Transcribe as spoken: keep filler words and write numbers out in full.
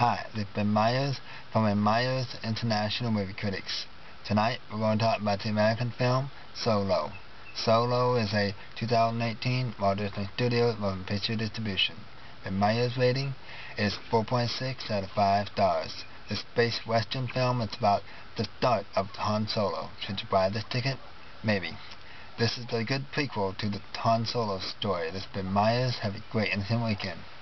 Hi, this is Ben Myers from Ben Myers International Movie Critics. Tonight we're going to talk about the American film Solo. Solo is a two thousand eighteen Walt Disney Studios motion picture distribution. Ben Myers' rating is four point six out of five stars. This space western film is about the start of Han Solo. Should you buy this ticket? Maybe. This is a good prequel to the Han Solo story. This has been Myers. Have a great innocent weekend.